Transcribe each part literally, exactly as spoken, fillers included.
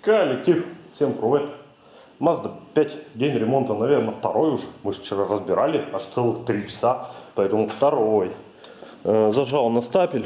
Коллектив, всем привет. Мазда пять, день ремонта, наверное, второй уже. Мы вчера разбирали, аж целых три часа, поэтому второй. Э, зажал на стапель.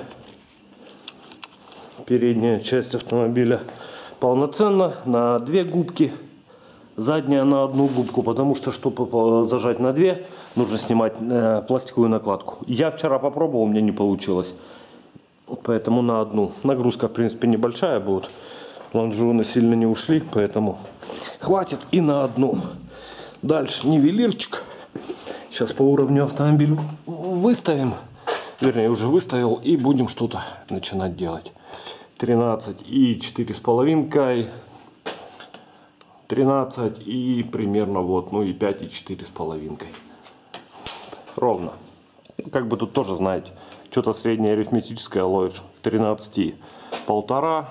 Передняя часть автомобиля полноценно на две губки. Задняя на одну губку, потому что, чтобы зажать на две, нужно снимать э, пластиковую накладку. Я вчера попробовал, у меня не получилось. Поэтому на одну. Нагрузка, в принципе, небольшая будет. Лонжероны сильно не ушли, поэтому хватит и на одну. Дальше нивелирчик. Сейчас по уровню автомобиля выставим. Вернее, уже выставил. И будем что-то начинать делать. тринадцать и четыре с половинкой. тринадцать и примерно вот, ну и пять и четыре с половинкой. Ровно. Как бы тут тоже, знаете, что-то среднее арифметическое ловишь. тринадцать и полтора.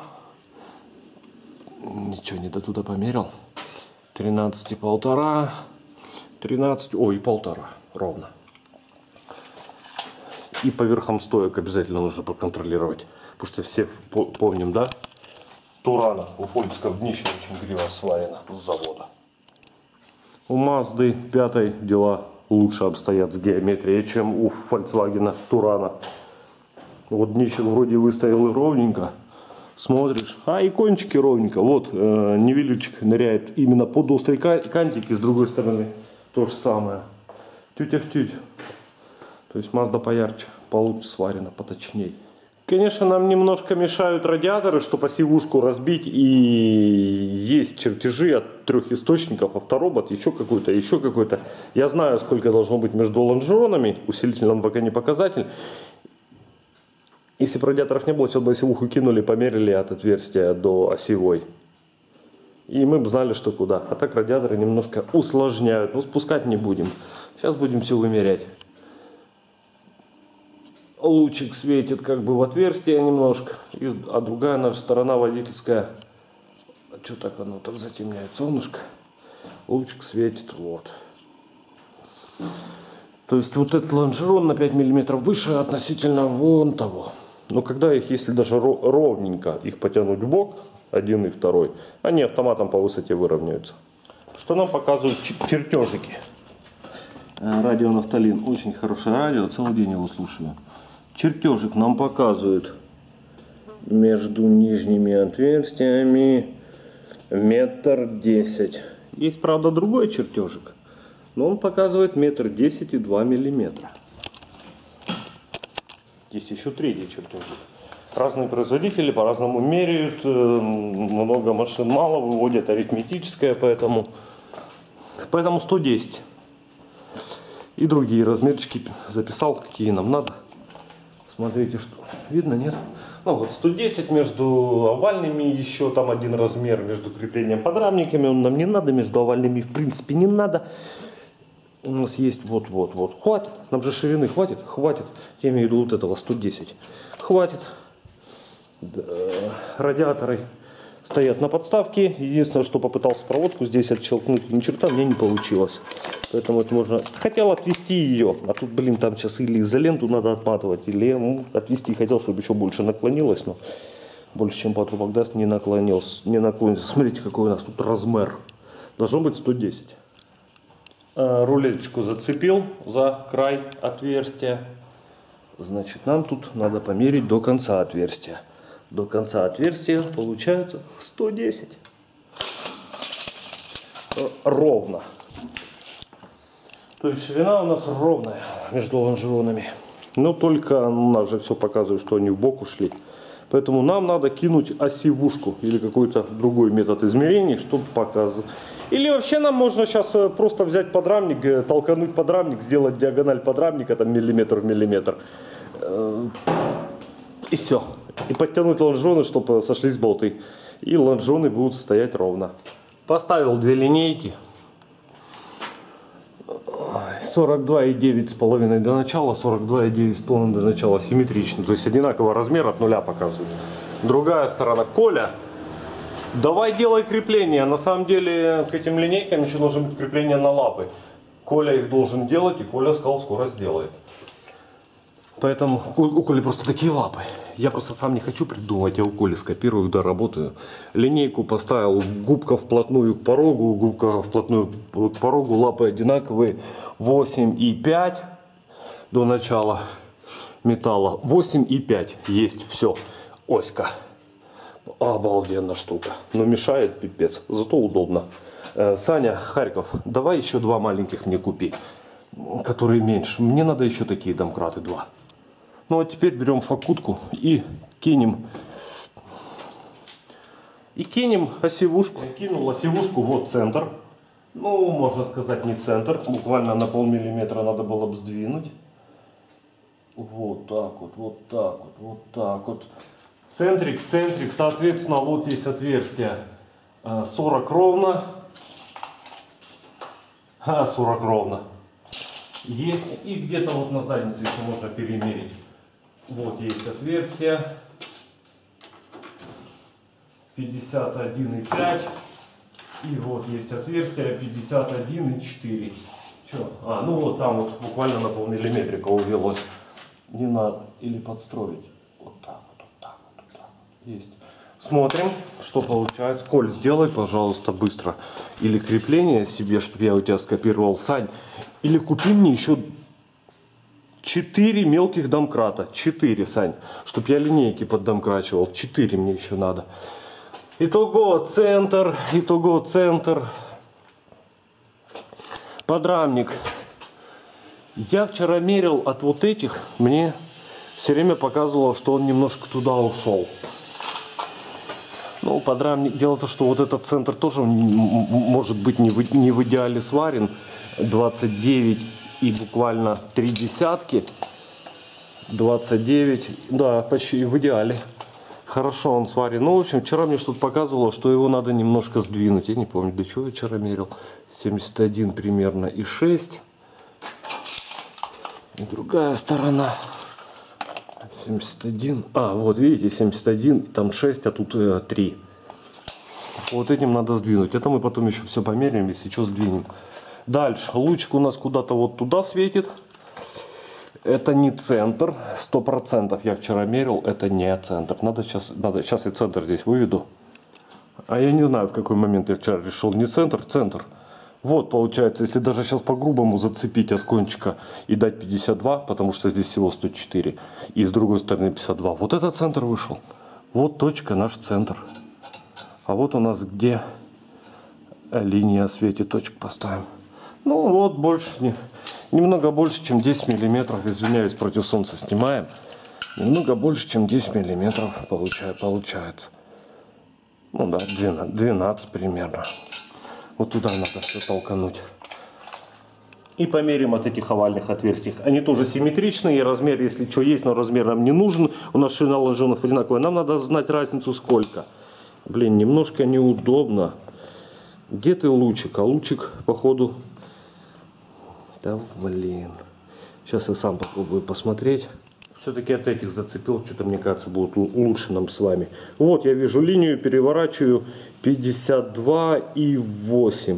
Ничего не до туда померил. тринадцать и полтора. тринадцать, ой, и полтора. Ровно. И по верхам стоек обязательно нужно проконтролировать. Потому что все помним, да? Турана у Фольксвагена днище очень криво сварено с завода. У Мазды пятой дела лучше обстоят с геометрией, чем у Volkswagen Турана. Вот днище вроде выставил ровненько. Смотришь, а и кончики ровненько. Вот э, нивелирчик ныряет именно под острый кантик, и с другой стороны то же самое. Тютя в тють. То есть Мазда поярче, получше сварена, поточней. Конечно, нам немножко мешают радиаторы, чтобы осевушку разбить, и есть чертежи от трех источников, авторобот, еще какой-то, еще какой-то. Я знаю, сколько должно быть между лонжеронами, усилитель нам пока не показатель. Если бы радиаторов не было, сейчас бы осевуху кинули, померили от отверстия до осевой. И мы бы знали, что куда. А так радиаторы немножко усложняют, но спускать не будем. Сейчас будем все вымерять. Лучик светит как бы в отверстие немножко, а другая наша сторона водительская. А что так оно так затемняет солнышко? Лучик светит, вот. То есть вот этот лонжерон на пять миллиметров выше относительно вон того. Но когда их, если даже ровненько их потянуть в бок, один и второй, они автоматом по высоте выровняются. Что нам показывают чертежики? Радио Нафталин, очень хорошее радио, целый день его слушаю. Чертежик нам показывает между нижними отверстиями метр десять. Есть, правда, другой чертежик, но он показывает метр десять и два миллиметра. Есть еще третий чертежик. Разные производители по-разному меряют, много машин мало выводят, арифметическое, поэтому, поэтому сто десять. И другие размерчики записал, какие нам надо. Смотрите, что видно, нет? Ну вот сто десять между овальными, еще там один размер между креплением подрамниками. Он нам не надо, между овальными в принципе не надо. У нас есть вот-вот-вот. Хватит. Нам же ширины хватит? Хватит. Я имею в виду вот этого сто десять. Хватит. Да. Радиаторы стоят на подставке. Единственное, что попытался проводку здесь отщелкнуть, ни черта мне не получилось. Поэтому это можно... Хотел отвести ее, а тут, блин, там сейчас или изоленту надо отматывать, или ну, отвести хотел, чтобы еще больше наклонилось, но больше, чем патрубок даст, не наклонился, не наклонился. Смотрите, какой у нас тут размер. Должно быть сто десять. А, рулеточку зацепил за край отверстия. Значит, нам тут надо померить до конца отверстия. До конца отверстия получается сто десять. Ровно. То есть ширина у нас ровная между лонжеронами. Но только у нас же все показывает, что они в бок ушли. Поэтому нам надо кинуть осевушку или какой-то другой метод измерений, чтобы показывать. Или вообще нам можно сейчас просто взять подрамник, толкануть подрамник, сделать диагональ подрамника, там миллиметр в миллиметр. И все. И подтянуть лонжероны, чтобы сошлись болты. И лонжероны будут стоять ровно. Поставил две линейки. сорок два и девять с половиной до начала, сорок два и девять с половиной до начала, симметрично. То есть одинаковый размер от нуля показывает. Другая сторона. Коля, давай делай крепление. На самом деле к этим линейкам еще должны быть крепления на лапы. Коля их должен делать, и Коля сказал, скоро сделает. Поэтому у Коли просто такие лапы. Я просто сам не хочу придумывать, я у Коли скопирую, доработаю. Линейку поставил, губка вплотную к порогу, губка вплотную к порогу, лапы одинаковые. восемь и пять до начала металла. восемь и пять есть, все. Оська. Обалденная штука. Но мешает пипец, зато удобно. Саня, Харьков, давай еще два маленьких мне купи, которые меньше. Мне надо еще такие домкраты, два. Ну а теперь берем фокутку и кинем. И кинем осевушку. Я кинул осевушку, вот центр. Ну, можно сказать, не центр. Буквально на полмиллиметра надо было бы сдвинуть. Вот так вот, вот так вот, вот так вот. Центрик, центрик, соответственно, вот есть отверстие сорок ровно. А, сорок ровно. Есть. И где-то вот на заднице еще можно перемерить. Вот есть отверстие. пятьдесят один и пять. И вот есть отверстие пятьдесят один и четыре. Че? А, ну вот там вот буквально на полмиллиметрика увелось. Не надо. Или подстроить. Вот так вот, вот так вот, вот так вот. Есть. Смотрим, что получается. Коль, сделай, пожалуйста, быстро. Или крепление себе, чтобы я у тебя скопировал, Сань. Или купи мне еще четыре мелких домкрата. четыре, Сань. Чтобы я линейки поддомкрачивал. четыре мне еще надо. Итого центр. Итого центр. Подрамник. Я вчера мерил от вот этих. Мне все время показывало, что он немножко туда ушел. Ну, подрамник. Дело в том, что вот этот центр тоже может быть не в, не в идеале сварен. двадцать девять и буквально три десятки. двадцать девять. Да, почти в идеале. Хорошо он сварен. Ну, в общем, вчера мне что-то показывало, что его надо немножко сдвинуть. Я не помню, до чего я вчера мерил. семьдесят один примерно и шесть. И другая сторона. семьдесят один. А, вот видите, семьдесят один, там шесть, а тут э, три. Вот этим надо сдвинуть. Это мы потом еще все померяем, если что, сдвинем. Дальше. Лучка у нас куда-то вот туда светит. Это не центр. Сто процентов я вчера мерил. Это не центр. Надо сейчас, надо, сейчас я центр здесь выведу. А я не знаю, в какой момент я вчера решил. Не центр, центр. Вот получается, если даже сейчас по-грубому зацепить от кончика и дать пятьдесят два, потому что здесь всего сто четыре, и с другой стороны пятьдесят два. Вот этот центр вышел. Вот точка, наш центр. А вот у нас где линия светит, точку поставим. Ну вот больше, не, немного больше, чем десять миллиметров. Извиняюсь, против солнца снимаем. Немного больше, чем десять миллиметров получается. Ну да, двенадцать, двенадцать примерно. Вот туда надо все толкануть. И померим от этих овальных отверстий. Они тоже симметричные. Размер, если что есть, но размер нам не нужен. У нас ширина лонжеронов одинаковая. Нам надо знать разницу сколько. Блин, немножко неудобно. Где ты лучик? А лучик, походу... Да блин. Сейчас я сам попробую посмотреть. Все-таки от этих зацепил. Что-то, мне кажется, будет лучше нам с вами. Вот, я вижу линию, переворачиваю. пятьдесят два и восемь.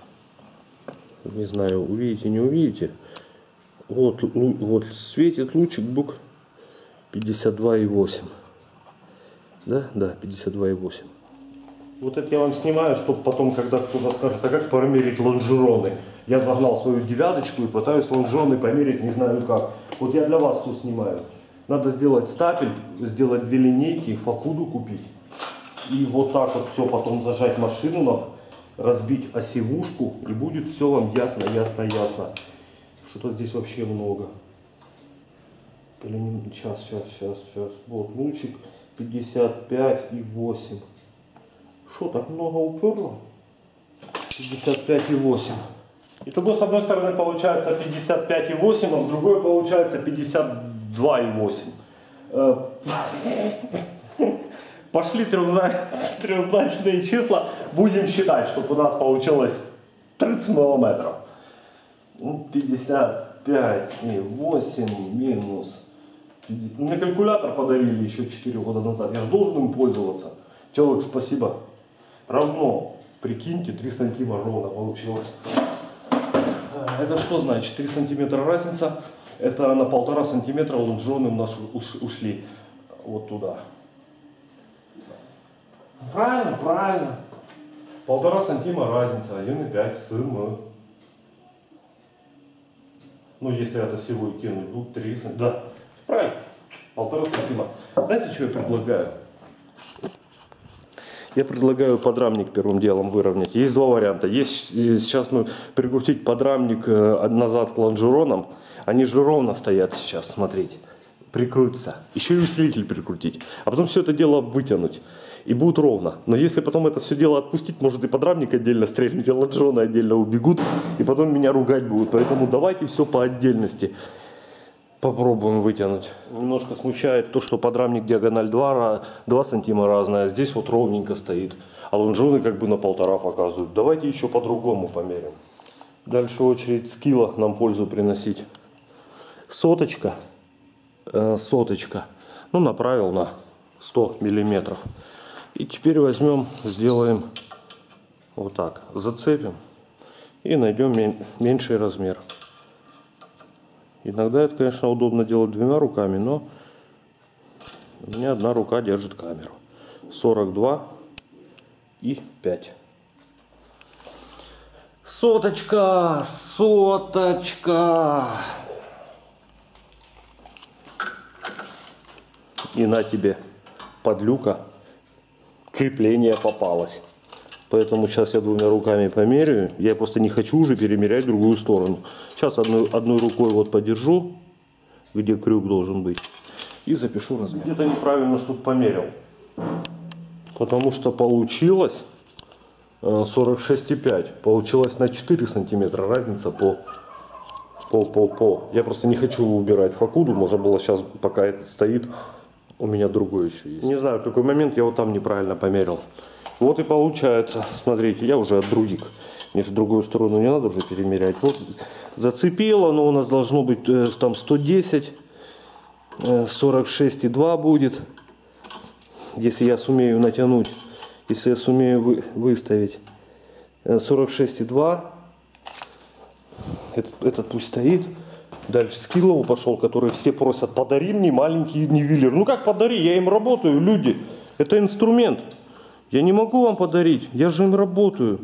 Не знаю, увидите, не увидите. Вот, вот светит лучик, бук. пятьдесят два и восемь. Да? Да, пятьдесят два и восемь. Вот это я вам снимаю, чтобы потом, когда кто-то скажет, а как померить лонжероны? Я загнал свою девяточку и пытаюсь лонжероны померить, не знаю как. Вот я для вас все снимаю. Надо сделать стапель, сделать две линейки, фокуду купить. И вот так вот все потом зажать машину, разбить осевушку. И будет все вам ясно, ясно, ясно. Что-то здесь вообще много. Или не... Сейчас, сейчас, сейчас, сейчас. Вот лучик пятьдесят пять и восемь. Что, так много уперло? пятьдесят пять и восемь. Итого с одной стороны получается пятьдесят пять и восемь, а с другой получается пятьдесят два и восемь. Пошли трехзначные числа. Будем считать, чтобы у нас получилось тридцать миллиметров. пятьдесят пять и восемь минус. Мне калькулятор подарили еще четыре года назад. Я же должен им пользоваться. Человек, спасибо. Равно, прикиньте, три сантиметра ровно получилось. Это что значит? три сантиметра разница. Это на полтора сантиметра лонжероны у нас ушли вот туда. Правильно, правильно. Полтора сантима разница, один и пять см. Ну, если от осевой кинуть, тут три сантима. Да, правильно. Полтора сантима. Знаете, что я предлагаю? Я предлагаю подрамник первым делом выровнять. Есть два варианта. Есть сейчас ну, прикрутить подрамник назад к лонжеронам. Они же ровно стоят сейчас, смотрите. Прикрутятся. Еще и усилитель прикрутить. А потом все это дело вытянуть. И будет ровно. Но если потом это все дело отпустить, может и подрамник отдельно стрельнуть, и лонжероны отдельно убегут. И потом меня ругать будут. Поэтому давайте все по отдельности. Попробуем вытянуть. Немножко смущает то, что подрамник диагональ два, два сантима разная. Здесь вот ровненько стоит. А лонжероны как бы на полтора показывают. Давайте еще по-другому померим. Дальше очередь скилла нам пользу приносить. Соточка. Э, соточка. Ну, направил на сто миллиметров. И теперь возьмем, сделаем вот так. Зацепим. И найдем меньший размер. Иногда это, конечно, удобно делать двумя руками, но у меня одна рука держит камеру. сорок два и пять. Соточка, соточка. И на тебе, подлюка, крепление попалось. Поэтому сейчас я двумя руками померяю. Я просто не хочу уже перемерять в другую сторону. Сейчас одной, одной рукой вот подержу, где крюк должен быть. И запишу размер. Где-то неправильно что-то померил. Потому что получилось сорок шесть и пять. Получилось на четыре сантиметра разница по, по, по, по. Я просто не хочу убирать факуду. Можно было сейчас, пока этот стоит, у меня другой еще есть. Не знаю, в какой момент я вот там неправильно померил. Вот и получается, смотрите, я уже от других, мне же в другую сторону не надо уже перемерять. Вот зацепило, но у нас должно быть э, там сто десять, э, сорок шесть и два будет, если я сумею натянуть, если я сумею вы, выставить. э, сорок шесть и два, этот, этот пусть стоит. Дальше скиллову пошел, который все просят, подари мне маленький нивелир. Ну как подари, я им работаю, люди, это инструмент. Я не могу вам подарить, я же им работаю.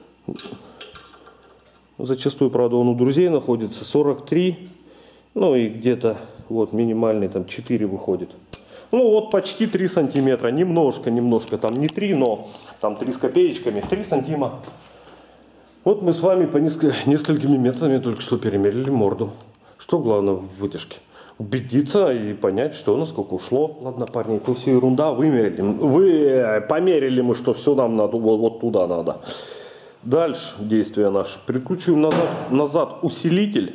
Зачастую, правда, он у друзей находится. сорок три, ну и где-то вот минимальный там четыре выходит. Ну вот почти три сантиметра, немножко, немножко, там не три, но там три с копеечками, три сантима. Вот мы с вами по несколькими методами только что перемерили морду. Что главное в вытяжке? Убедиться и понять, что насколько ушло. Ладно, парни, это все ерунда, вымерили. Вы померили мы, что все нам надо, вот, вот туда надо. Дальше действие наше. Прикручиваем назад, назад усилитель.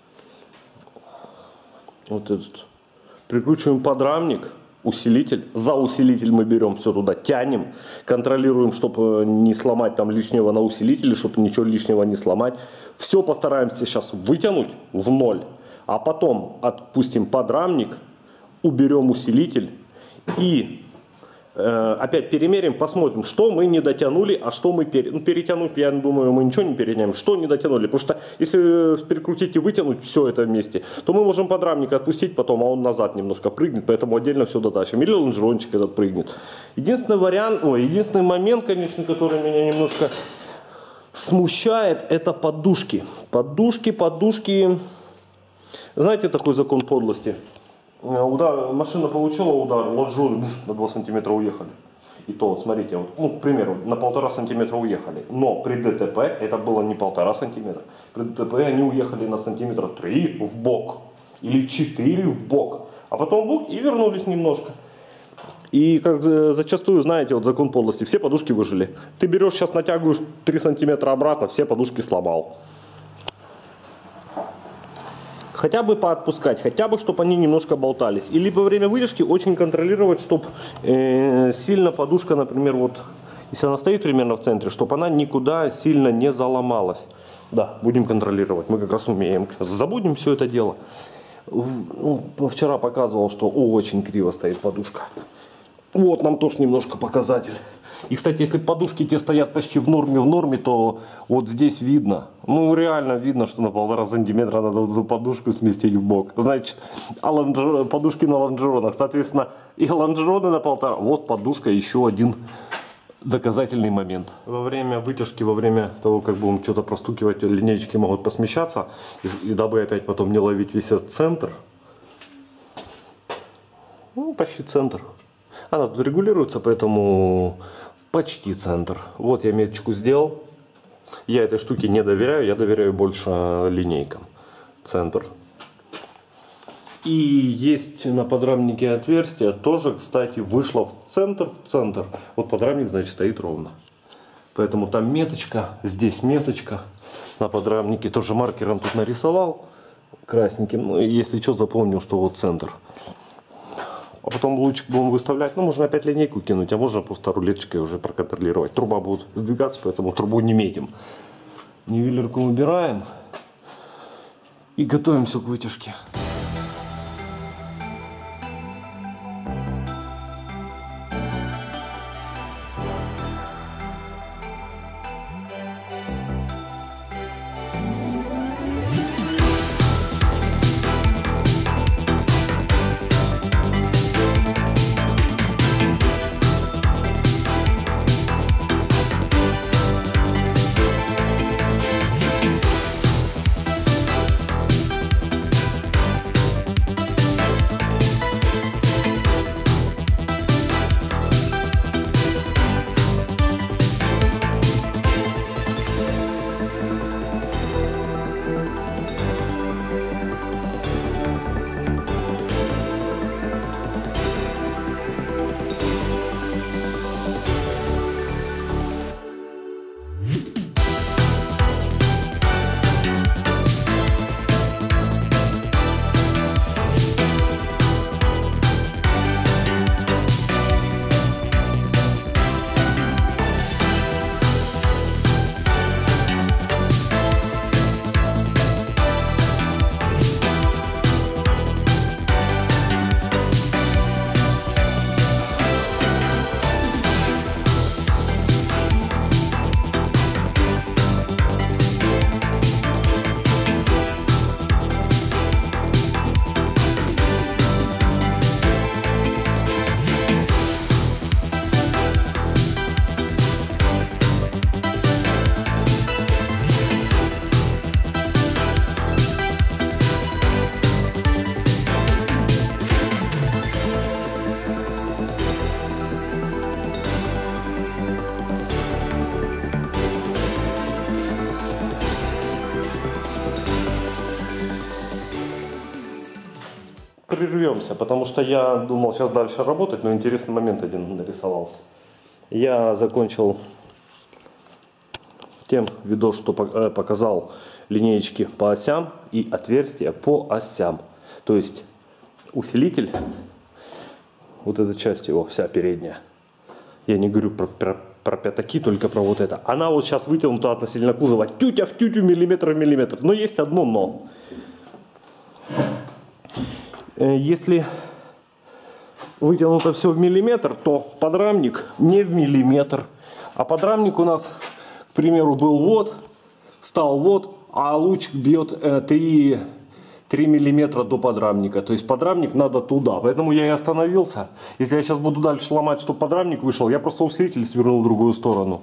Вот этот. Прикручиваем подрамник, усилитель. За усилитель мы берем все туда, тянем. Контролируем, чтобы не сломать там лишнего на усилителе, чтобы ничего лишнего не сломать. Все постараемся сейчас вытянуть в ноль. А потом отпустим подрамник, уберем усилитель и э, опять перемерим, посмотрим, что мы не дотянули, а что мы пере... ну, перетянуть, я думаю, мы ничего не перетянем, что не дотянули. Потому что если перекрутить и вытянуть все это вместе, то мы можем подрамник отпустить потом, а он назад немножко прыгнет, поэтому отдельно все дотащим. Или лонжерончик этот прыгнет. Единственный вариант, ой, единственный момент, конечно, который меня немножко смущает, это подушки. Подушки, подушки... Знаете такой закон подлости? Удар, машина получила удар, лонжероны на два сантиметра уехали. И то, вот смотрите, вот, ну, к примеру, на полтора сантиметра уехали. Но при ДТП это было не полтора сантиметра. При ДТП они уехали на сантиметра три в бок. Или четыре в бок. А потом в бок и вернулись немножко. И как зачастую, знаете, вот закон подлости, все подушки выжили. Ты берешь сейчас, натягиваешь три сантиметра обратно, все подушки сломал. Хотя бы поотпускать, хотя бы, чтобы они немножко болтались. Или во время вытяжки очень контролировать, чтобы э, сильно подушка, например, вот, если она стоит примерно в центре, чтобы она никуда сильно не заломалась. Да, будем контролировать, мы как раз умеем. Сейчас забудем все это дело. Ну, вчера показывал, что о, очень криво стоит подушка. Вот нам тоже немножко показатель. И, кстати, если подушки те стоят почти в норме, в норме, то вот здесь видно, ну реально видно, что на полтора сантиметра надо эту подушку сместить в бок. Значит, а лонжер... подушки на лонжеронах, соответственно, и лонжероны на полтора. Вот подушка, еще один доказательный момент. Во время вытяжки, во время того, как будем что-то простукивать, линейки могут посмещаться. И, и дабы опять потом не ловить весь этот центр, ну, почти центр. Она тут регулируется, поэтому почти центр. Вот я меточку сделал. Я этой штуке не доверяю, я доверяю больше линейкам. Центр. И есть на подрамнике отверстие, тоже, кстати, вышло в центр, в центр. Вот подрамник, значит, стоит ровно. Поэтому там меточка, здесь меточка. На подрамнике тоже маркером тут нарисовал красненьким. Ну, если что, запомнил, что вот центр. А потом лучик будем выставлять. Ну, можно опять линейку кинуть, а можно просто рулеточкой уже проконтролировать. Труба будет сдвигаться, поэтому трубу не метим. Нивелирку убираем. И готовимся к вытяжке. Прервемся, потому что я думал сейчас дальше работать, но интересный момент один нарисовался. Я закончил тем видос, что показал линеечки по осям и отверстия по осям. То есть усилитель, вот эта часть его, вся передняя. Я не говорю про, про, про пятаки, только про вот это. Она вот сейчас вытянута относительно кузова тютя в тютю, миллиметр в миллиметр. Но есть одно но. Если вытянуто все в миллиметр, то подрамник не в миллиметр. А подрамник у нас, к примеру, был вот, стал вот, а лучик бьет три миллиметра до подрамника. То есть подрамник надо туда. Поэтому я и остановился. Если я сейчас буду дальше ломать, чтобы подрамник вышел, я просто усилитель свернул в другую сторону.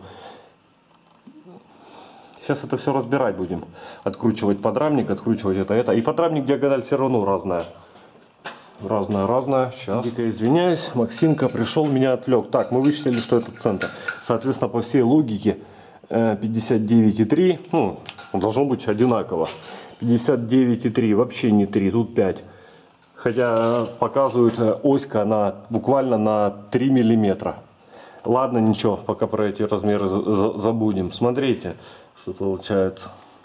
Сейчас это все разбирать будем. Откручивать подрамник, откручивать это, это. И подрамник диагональ все равно разная. Разная, разная. Сейчас. Дико извиняюсь. Максимка пришел, меня отвлек. Так, мы вычислили, что это центр. Соответственно, по всей логике пятьдесят девять и три. Ну, должно быть одинаково. пятьдесят девять и три. Вообще не три, тут пять. Хотя показывают оська на, буквально на три миллиметра. Ладно, ничего, пока про эти размеры забудем. Смотрите, что получается.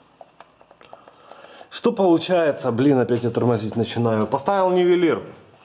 Что получается? Блин, опять я тормозить начинаю. Поставил нивелир.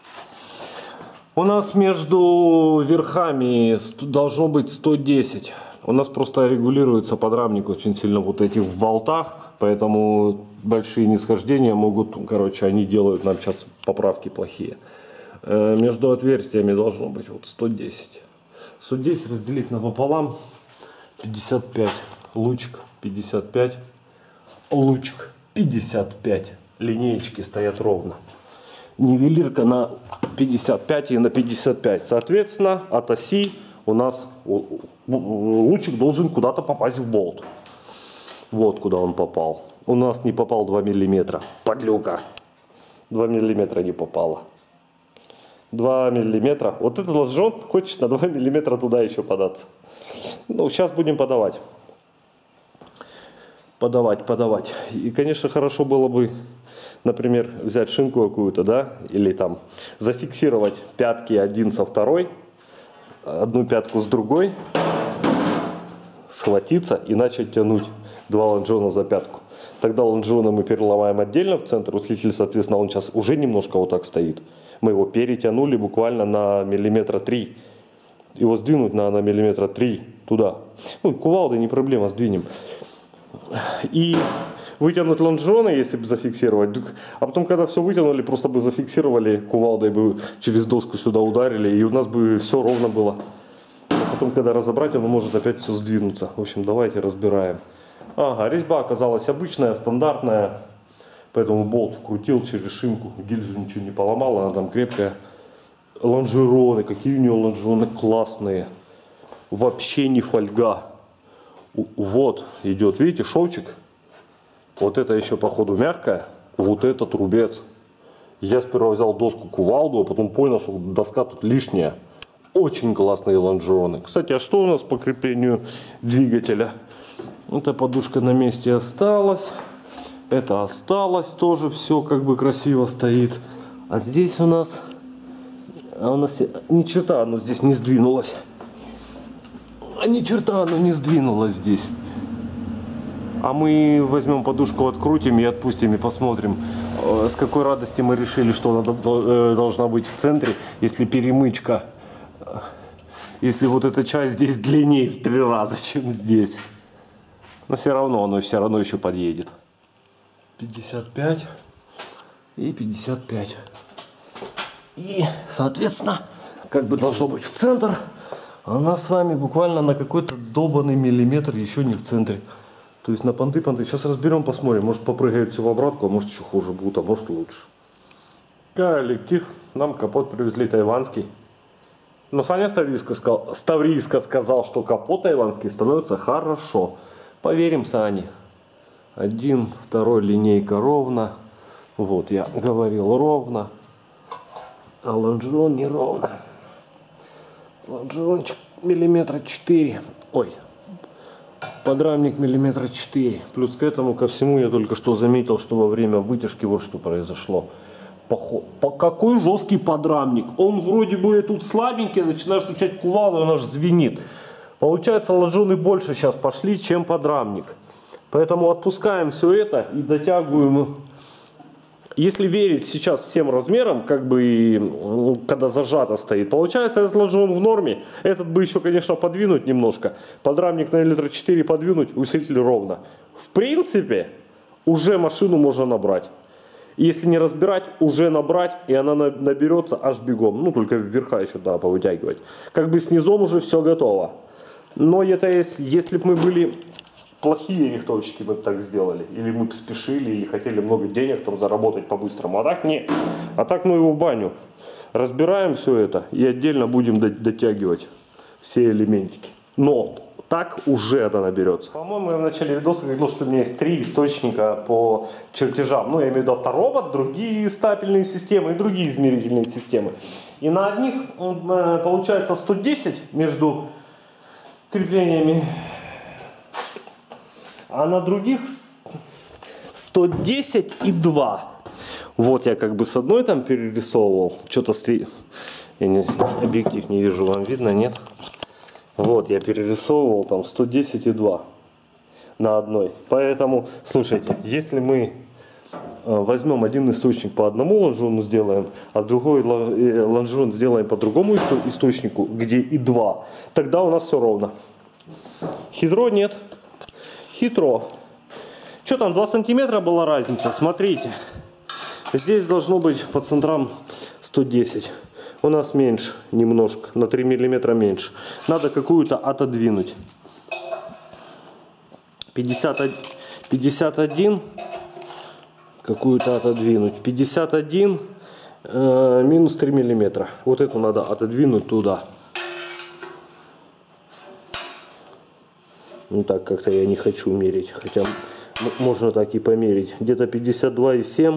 У нас между верхами должно быть сто десять. У нас просто регулируется подрамник очень сильно вот этих в болтах. Поэтому большие нисхождения могут, короче, они делают нам сейчас поправки плохие. Между отверстиями должно быть вот сто десять. сто десять разделить напополам. пятьдесят пять. Лучик пятьдесят пять. Лучик пятьдесят пять. Линеечки стоят ровно. Нивелирка на пятьдесят пять и на пятьдесят пять. Соответственно, от оси у нас лучик должен куда-то попасть в болт. Вот куда он попал. У нас не попал два миллиметра. Подлюка. два миллиметра не попало. два миллиметра. Вот этот лонжерон хочет на два миллиметра туда еще податься. Ну, сейчас будем подавать. Подавать, подавать. И, конечно, хорошо было бы, например, взять шинку какую-то, да, или там зафиксировать пятки один со второй, одну пятку с другой, схватиться и начать тянуть два лонжерона за пятку. Тогда лонжерона мы переломаем отдельно в центр усилитель, соответственно, он сейчас уже немножко вот так стоит. Мы его перетянули буквально на миллиметра три. Его сдвинуть на, на миллиметра три туда. Ну, кувалдой не проблема, сдвинем. И вытянуть лонжероны, если бы зафиксировать. А потом, когда все вытянули, просто бы зафиксировали кувалдой, бы через доску сюда ударили, и у нас бы все ровно было. А потом, когда разобрать, оно может опять все сдвинуться. В общем, давайте разбираем. Ага, резьба оказалась обычная, стандартная. Поэтому болт вкрутил через шинку. Гильзу ничего не поломал, она там крепкая. Лонжероны, какие у нее лонжероны классные. Вообще не фольга. Вот идет, видите, шовчик. Вот это еще походу мягкая. Вот это трубец. Я сперва взял доску кувалду, а потом понял, что доска тут лишняя. Очень классные лонжероны. Кстати, а что у нас по креплению двигателя? Эта подушка на месте осталась. Это осталось тоже. Все как бы красиво стоит. А здесь у нас... А у нас ни черта оно здесь не сдвинулось. А ни черта оно не сдвинулось здесь. А мы возьмем подушку, открутим и отпустим, и посмотрим, с какой радости мы решили, что она должна быть в центре, если перемычка, если вот эта часть здесь длиннее в три раза, чем здесь. Но все равно оно все равно еще подъедет. пятьдесят пять и пятьдесят пять. И, соответственно, как бы должно быть в центр. А у нас с вами буквально на какой-то долбанный миллиметр еще не в центре. То есть на понты, понты. Сейчас разберем, посмотрим. Может попрыгают все в обратку, а может еще хуже будет, а может лучше. Коллектив. Нам капот привезли тайванский. Но Саня Ставриска сказал, Ставриска сказал, что капот тайванский становится хорошо. Поверим Сане. Один, второй линейка ровно. Вот я говорил ровно. А лонжерон не ровно. Лонжерончик миллиметра четыре. Ой. Подрамник миллиметра четыре. Плюс к этому, ко всему, я только что заметил, что во время вытяжки вот что произошло. Поход... По какой жесткий подрамник. Он вроде бы тут слабенький, начинаешь стучать кувалдой, он аж звенит. Получается, лонжероны больше сейчас пошли, чем подрамник. Поэтому отпускаем все это и дотягиваем. Если верить сейчас всем размерам, как бы, когда зажато стоит, получается, этот лонжерон в норме. Этот бы еще, конечно, подвинуть немножко. Подрамник на миллиметр четыре подвинуть, усилитель ровно. В принципе, уже машину можно набрать. Если не разбирать, уже набрать, и она наберется аж бегом. Ну, только вверха еще, да, повытягивать. Как бы снизом уже все готово. Но это если, если бы мы были... Плохие рихтовщики мы бы так сделали. Или мы бы спешили, или хотели много денег там заработать по-быстрому. А так нет. А так ну его в баню. Разбираем все это и отдельно будем дотягивать все элементики. Но так уже это наберется. По-моему, я в начале видоса говорил, что у меня есть три источника по чертежам. Ну, я имею в виду авторобот, другие стапельные системы и другие измерительные системы. И на одних получается сто десять между креплениями. А на других сто десять и два. Вот я как бы с одной там перерисовывал. Что-то сри... я не... объектив не вижу, вам видно, нет? Вот я перерисовывал там сто десять и два на одной. Поэтому, слушайте, если мы возьмем один источник по одному лонжерону сделаем, а другой лонжерон сделаем по другому источнику, где и два, тогда у нас все ровно. Хитро нет. Хитро. Что там, два сантиметра была разница? Смотрите. Здесь должно быть по центрам сто десять. У нас меньше немножко, на три миллиметра меньше. Надо какую-то отодвинуть. пятьдесят один. Какую-то отодвинуть. пятьдесят один э, минус три миллиметра. Вот эту надо отодвинуть туда. Ну так как-то я не хочу мерить. Хотя можно так и померить. Где-то пятьдесят два и семь.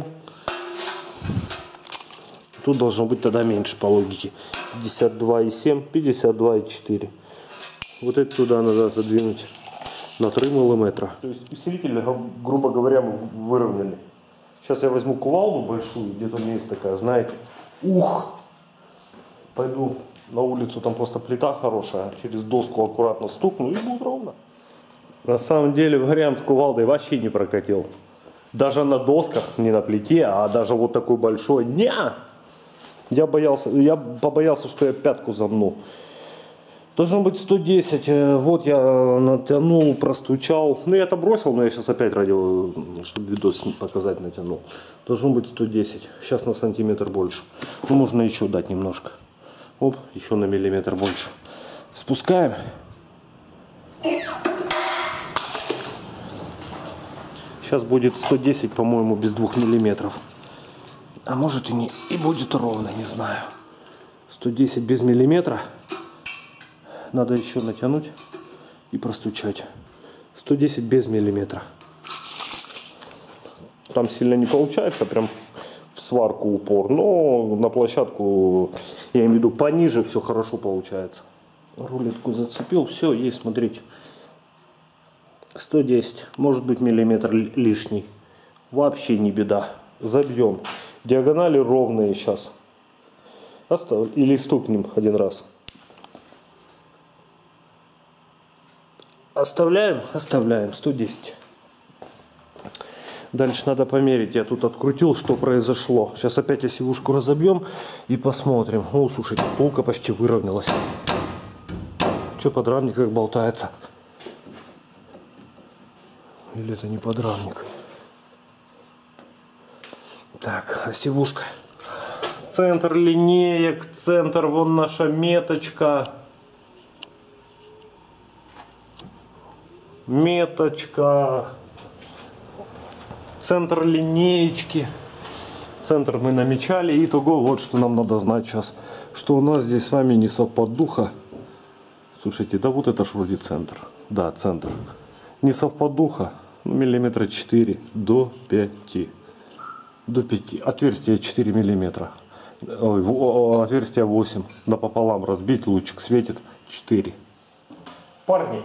Тут должно быть тогда меньше по логике. пятьдесят два и семь, пятьдесят два и четыре. Вот это туда надо отодвинуть на три миллиметра. То есть усилитель, грубо говоря, мы выровняли. Сейчас я возьму кувалду большую, где-то у меня есть такая, знаете. Ух! Пойду на улицу, там просто плита хорошая. Через доску аккуратно стукну и будет ровно. На самом деле вариант с кувалдой вообще не прокатил. Даже на досках, не на плите, а даже вот такой большой. Ня! Я боялся, я побоялся, что я пятку замну. Должно быть сто десять. Вот я натянул, простучал. Ну, я это бросил, но я сейчас опять ради, чтобы видос показать, натянул. Должно быть сто десять. Сейчас на сантиметр больше. Ну, можно еще дать немножко. Оп, еще на миллиметр больше. Спускаем. Сейчас будет сто десять, по-моему, без двух миллиметров. А может и не, и будет ровно, не знаю. сто десять без миллиметра. Надо еще натянуть и простучать. сто десять без миллиметра. Там сильно не получается, прям в сварку упор. Но на площадку, я имею в виду, пониже все хорошо получается. Рулетку зацепил, все, есть, смотрите. сто десять, может быть миллиметр лишний. Вообще не беда. Забьем. Диагонали ровные сейчас. Остав... Или стукнем один раз. Оставляем? Оставляем. сто десять. Дальше надо померить. Я тут открутил, что произошло. Сейчас опять осевушку разобьем и посмотрим. О, слушайте, полка почти выровнялась. Что, подрамник как болтается? Или это не подрамник? Так, осевушка. Центр линеек, центр, вон наша меточка. Меточка. Центр линеечки. Центр мы намечали. Итого, вот что нам надо знать сейчас. Что у нас здесь с вами не совпадуха. Слушайте, да вот это ж вроде центр. Да, центр. Не совпадуха. Миллиметра четыре до пяти. До пяти. Отверстие четыре миллиметра. Ой, отверстие восемь. Напополам разбить, лучик светит четыре. Парни.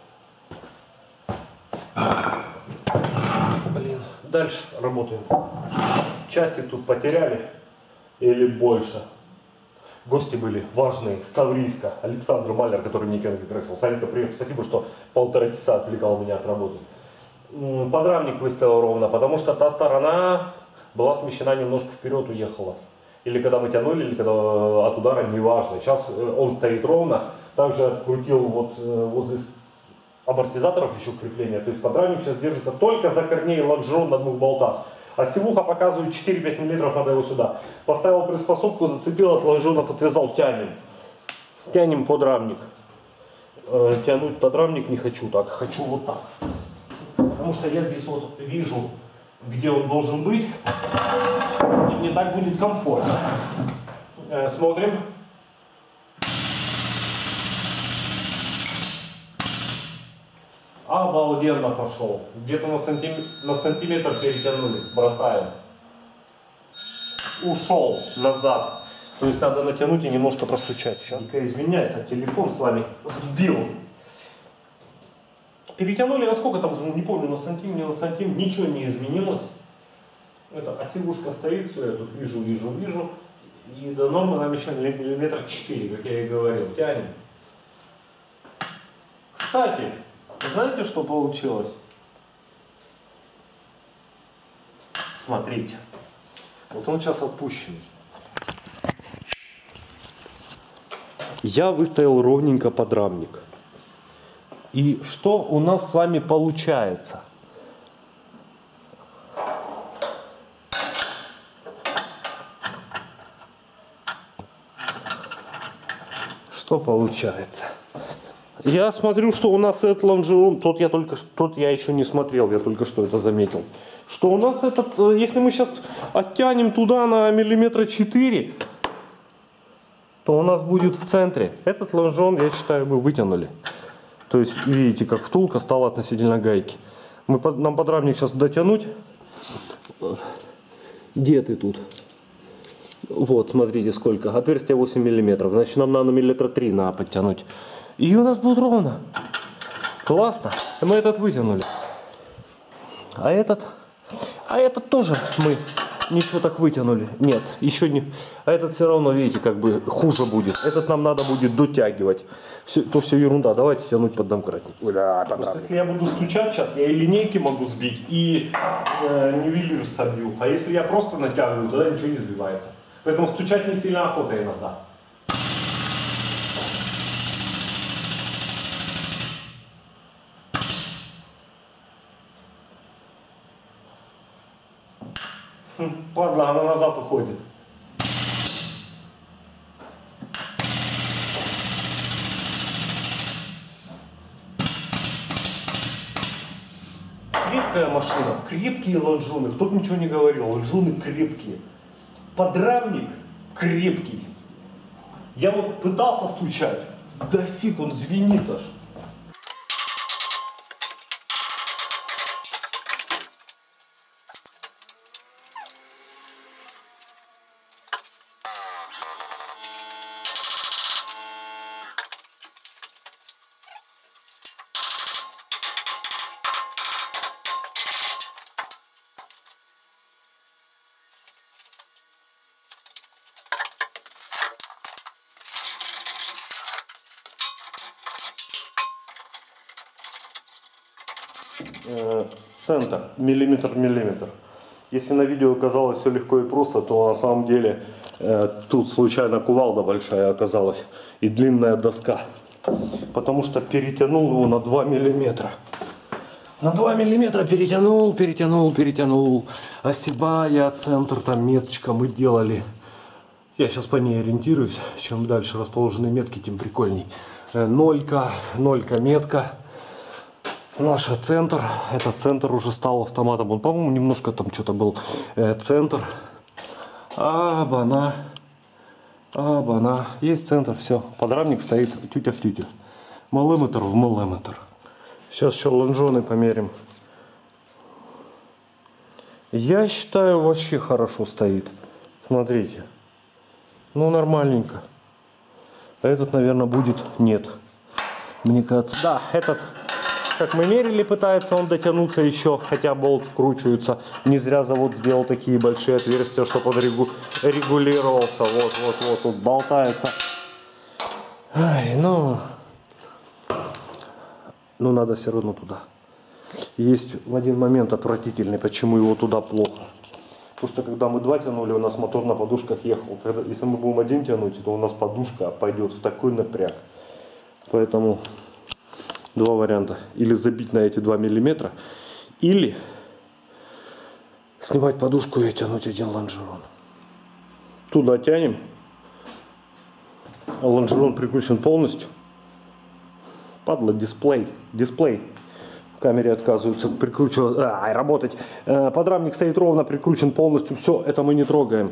Блин. Дальше работаем. Часик тут потеряли. Или больше. Гости были важные. С Таврийска. Александр Малер, который мне кенки красил. Санька, привет. Спасибо, что полтора часа отвлекал меня от работы. Подрамник выставил ровно, потому что та сторона была смещена немножко вперед, уехала. Или когда мы тянули, или когда от удара, неважно. Сейчас он стоит ровно. Также открутил вот возле амортизаторов еще крепления. То есть подрамник сейчас держится только за корней лонжерон на двух болтах. А севуха показывает четыре-пять миллиметров, надо его сюда. Поставил приспособку, зацепил от лонжеронов, отвязал, тянем. Тянем подрамник. Э, тянуть подрамник не хочу так, хочу вот так. Потому что я здесь вот вижу, где он должен быть. И мне так будет комфортно. Э, смотрим. Обалденно пошел. Где-то на, сантим... на сантиметр перетянули. Бросаем. Ушел назад. То есть надо натянуть и немножко простучать. Сейчас. Извиняюсь, а телефон с вами сбил. Перетянули, насколько там уже, не помню, на сантим, не на сантим, ничего не изменилось. Это осевушка стоит, все, я тут вижу, вижу, вижу. И до нормы нам еще миллиметр четыре, как я и говорил. Тянем. Кстати, знаете, что получилось? Смотрите. Вот он сейчас отпущенный. Я выставил ровненько подрамник. И что у нас с вами получается? Что получается? Я смотрю, что у нас этот лонжерон, тот я только тот я еще не смотрел, я только что это заметил. Что у нас этот, если мы сейчас оттянем туда на миллиметра четыре, то у нас будет в центре. Этот лонжерон, я считаю, мы вытянули. То есть, видите, как втулка стала относительно гайки. Мы, нам подрамник сейчас дотянуть. Где ты тут? Вот, смотрите, сколько. Отверстие восемь миллиметров. Значит, нам надо миллиметра три надо подтянуть. И у нас будет ровно. Классно. Мы этот вытянули. А этот... А этот тоже мы ничего так вытянули. Нет, еще не... А этот все равно, видите, как бы хуже будет. Этот нам надо будет дотягивать. Все, то все ерунда. Давайте тянуть под домкратник. Да, если я буду стучать сейчас, я и линейки могу сбить, и э, нивелир собью. А если я просто натягиваю, тогда ничего не сбивается. Поэтому стучать не сильно охота иногда. Падла, она назад уходит. Крепкая машина, крепкие лонжоны. Кто бы ничего не говорил, лонжоны крепкие. Подрамник крепкий. Я вот пытался стучать, да фиг, он звенит аж. Центр, миллиметр-миллиметр. Если на видео казалось все легко и просто, то на самом деле э, тут случайно кувалда большая оказалась и длинная доска. Потому что перетянул его на два миллиметра. На два миллиметра перетянул, перетянул, перетянул. Осебая, центр, там меточка мы делали. Я сейчас по ней ориентируюсь. Чем дальше расположены метки, тем прикольней. Э, нолька, нолька, метка. Наш центр, этот центр уже стал автоматом. Он, по-моему, немножко там что-то был э, центр. Абана. Абана. Есть центр, все. Подрамник стоит тютя в тютю. Миллиметр в миллиметр. Сейчас еще лонжоны померим. Я считаю, вообще хорошо стоит. Смотрите. Ну, нормальненько. А этот, наверное, будет нет. Мне кажется, да, этот... Как мы мерили, пытается он дотянуться еще, хотя болт вкручивается. Не зря завод сделал такие большие отверстия, чтобы он регу регулировался. Вот, вот, вот, тут болтается. Ай, ну, ну, надо все равно туда. Есть в один момент отвратительный, почему его туда плохо. Потому что когда мы два тянули, у нас мотор на подушках ехал. Когда, если мы будем один тянуть, то у нас подушка пойдет в такой напряг. Поэтому... Два варианта. Или забить на эти два миллиметра, или снимать подушку и тянуть один лонжерон. Туда тянем. Лонжерон прикручен полностью. Падла, дисплей. Дисплей. В камере отказываются прикручивать. А, работать. Подрамник стоит ровно, прикручен полностью. Все, это мы не трогаем.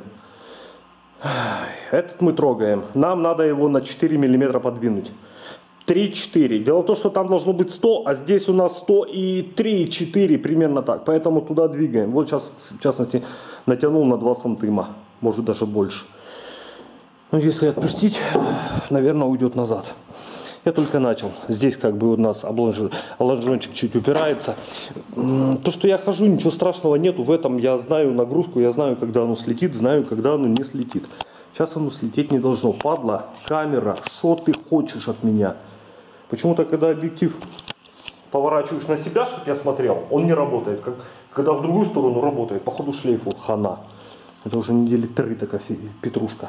Этот мы трогаем. Нам надо его на четыре миллиметра подвинуть. три-четыре. Дело в том, что там должно быть сто, а здесь у нас сто и три-четыре, примерно так. Поэтому туда двигаем. Вот сейчас, в частности, натянул на два сантима. Может даже больше. Но если отпустить, наверное, уйдет назад. Я только начал. Здесь как бы у нас лонжончик чуть упирается. То, что я хожу, ничего страшного нету. В этом я знаю нагрузку, я знаю, когда оно слетит, знаю, когда оно не слетит. Сейчас оно слететь не должно. Падла, камера, что ты хочешь от меня? Почему-то, когда объектив поворачиваешь на себя, чтобы я смотрел, он не работает. Как, когда в другую сторону работает, походу шлейфу хана. Это уже недели три такая петрушка.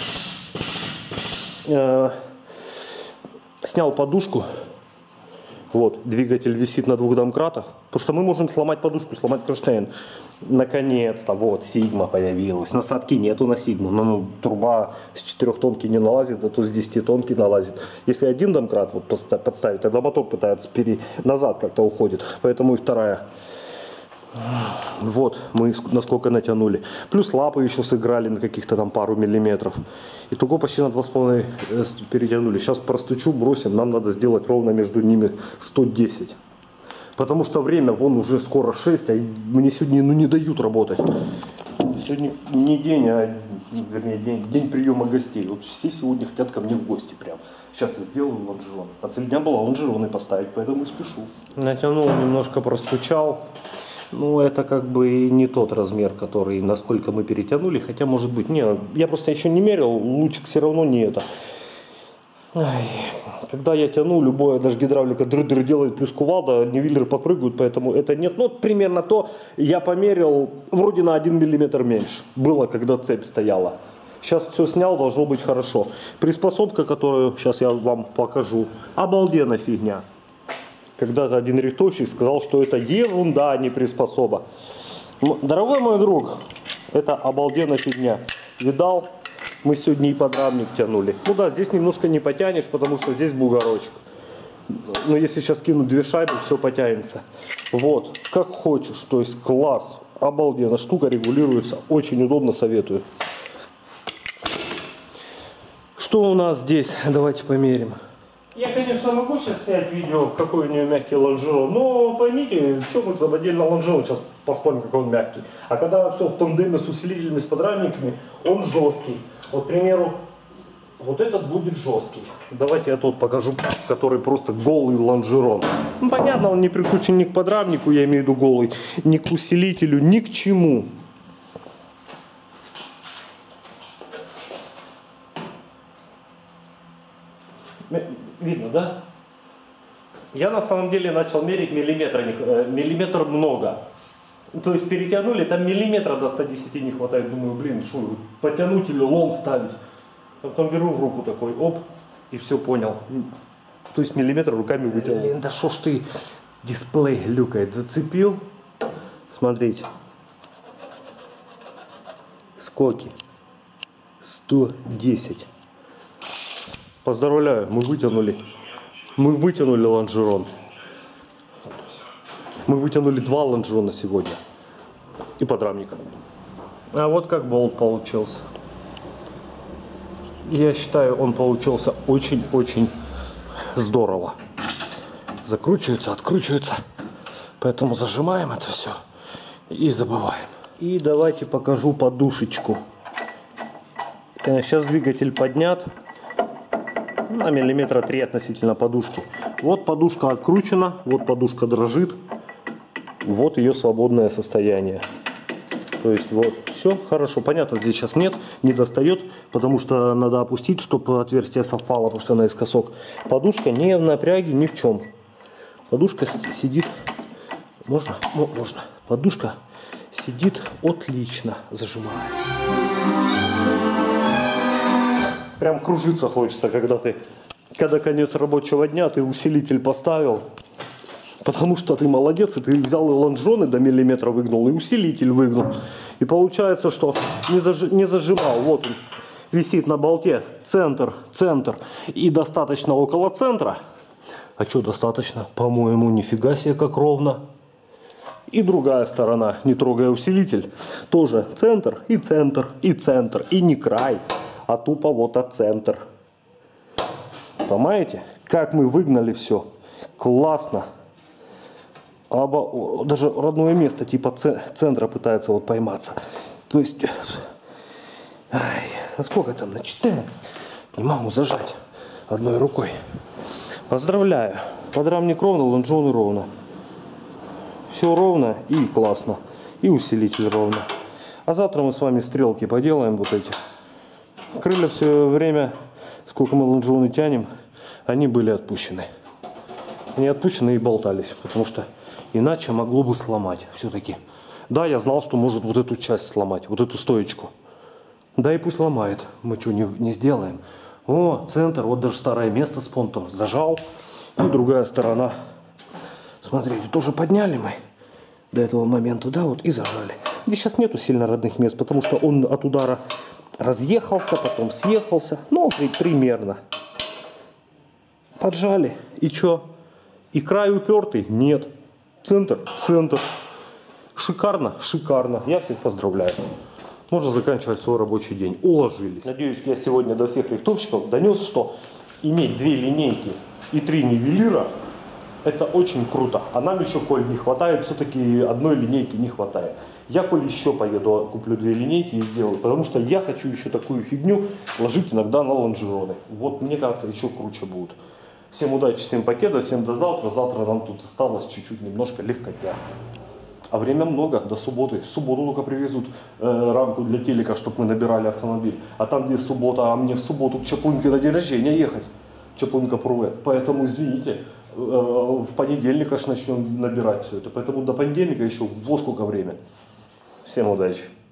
Э, снял подушку. Вот, двигатель висит на двух домкратах, потому что мы можем сломать подушку, сломать кронштейн. Наконец-то, вот, Сигма появилась. Насадки нету на Сигму, но ну, труба с четырехтонки не налазит, зато с десятитонки налазит. Если один домкрат вот подставить, тогда мотор пытается пере... назад как-то уходит, поэтому и вторая. Вот, мы насколько натянули. Плюс лапы еще сыграли на каких-то там пару миллиметров. Итого почти на два с половиной перетянули. Сейчас простучу, бросим, нам надо сделать ровно между ними сто десять. Потому что время, вон уже скоро шесть, а мне сегодня ну, не дают работать. Сегодня не день, а вернее, день, день приема гостей. Вот все сегодня хотят ко мне в гости прям. Сейчас я сделаю лонжерон. А цель дня была лонжероны поставить, поэтому и спешу. Натянул, немножко простучал. Ну, это как бы не тот размер, который, насколько мы перетянули. Хотя, может быть, не, я просто еще не мерил, лучик все равно не это. Ай, когда я тяну, любое, даже гидравлика дры-дры делает, плюс кувалда, нивелиры подпрыгивают, поэтому это нет. Ну, примерно то, я померил, вроде на один миллиметр меньше. Было, когда цепь стояла. Сейчас все снял, должно быть хорошо. Приспособка, которую сейчас я вам покажу, обалденная фигня. Когда-то один рихтовщик сказал, что это ерунда, а не приспособа. Дорогой мой друг, это обалденная фигня. Видал? Мы сегодня и подрамник тянули. Ну да, здесь немножко не потянешь, потому что здесь бугорочек. Но если сейчас кинуть две шайбы, все потянется. Вот, как хочешь. То есть класс, обалденно. Штука регулируется, очень удобно, советую. Что у нас здесь? Давайте померим. Я, конечно, могу сейчас снять видео, какой у нее мягкий лонжерон, но поймите, что мы там отдельно лонжерон сейчас поспорим, какой он мягкий. А когда все в тандеме с усилителями, с подрамниками, он жесткий. Вот, к примеру, вот этот будет жесткий. Давайте я тот покажу, который просто голый лонжерон. Ну, понятно, он не прикручен ни к подрамнику, я имею в виду голый, ни к усилителю, ни к чему. Видно, да? Я на самом деле начал мерить миллиметр, миллиметр много. То есть перетянули, там миллиметра до ста десяти не хватает. Думаю, блин, что, потянуть или лом ставить. Потом беру в руку такой, оп, и все понял. То есть миллиметр руками вытянул. Блин, да что ж ты, дисплей глюкает, зацепил. Смотрите. Сколько? сто десять. Поздравляю, мы вытянули. Мы вытянули лонжерон. Мы вытянули два лонжерона сегодня. И подрамник. А вот как болт получился. Я считаю, он получился очень-очень здорово. Закручивается, откручивается. Поэтому зажимаем это все и забываем. И давайте покажу подушечку. Сейчас двигатель поднят. На миллиметра три относительно подушки. Вот подушка откручена, вот подушка дрожит, вот ее свободное состояние. То есть вот все хорошо. Понятно, здесь сейчас нет, не достает, потому что надо опустить, чтобы отверстие совпало, потому что она наискосок. Подушка не в напряге ни в чем. Подушка сидит, можно? Можно. Подушка сидит отлично, зажимаю. Прям кружиться хочется, когда ты, когда конец рабочего дня, ты усилитель поставил, потому что ты молодец, и ты взял и лонжоны до миллиметра выгнул, и усилитель выгнул. И получается, что не, зажи, не зажимал. Вот он висит на болте, центр, центр, и достаточно около центра. А что достаточно? По-моему, нифига себе как ровно. И другая сторона, не трогая усилитель, тоже центр, и центр, и центр, и не край. А тупо вот от центр. Понимаете? Как мы выгнали все. Классно. Оба, даже родное место типа центра пытается вот пойматься. То есть... Ай, насколько там? На четырнадцать. Не могу зажать одной рукой. Поздравляю. Подрамник ровно, лонжоны ровно. Все ровно и классно. И усилитель ровно. А завтра мы с вами стрелки поделаем вот эти. Крылья все время, сколько мы лонжероны тянем, они были отпущены. Они отпущены и болтались, потому что иначе могло бы сломать все-таки. Да, я знал, что может вот эту часть сломать, вот эту стоечку. Да и пусть ломает, мы что, не, не сделаем. О, центр, вот даже старое место с понтом зажал. И другая сторона Смотрите, тоже подняли мы до этого момента, да, вот и зажали. Здесь сейчас нету сильно родных мест, потому что он от удара разъехался, потом съехался. Ну, при, примерно. Поджали. И что? И край упертый? Нет. Центр? Центр. Шикарно? Шикарно. Я всех поздравляю. Можно заканчивать свой рабочий день. Уложились. Надеюсь, я сегодня до всех рихтовщиков донес, что иметь две линейки и три нивелира — это очень круто. А нам еще, коль не хватает, все-таки одной линейки не хватает. Я, коль еще поеду, куплю две линейки и сделаю, потому что я хочу еще такую фигню ложить иногда на лонжероны. Вот, мне кажется, еще круче будет. Всем удачи, всем пакета, всем до завтра. Завтра нам тут осталось чуть-чуть немножко легкотня. А время много, до субботы. В субботу только привезут э, рамку для телека, чтобы мы набирали автомобиль. А там, где суббота, а мне в субботу к Чаплынке на день рождения ехать. Чаплынка Пруве. Поэтому, извините, э, в понедельник аж начнем набирать все это. Поэтому до понедельника еще во сколько время. Всем удачи.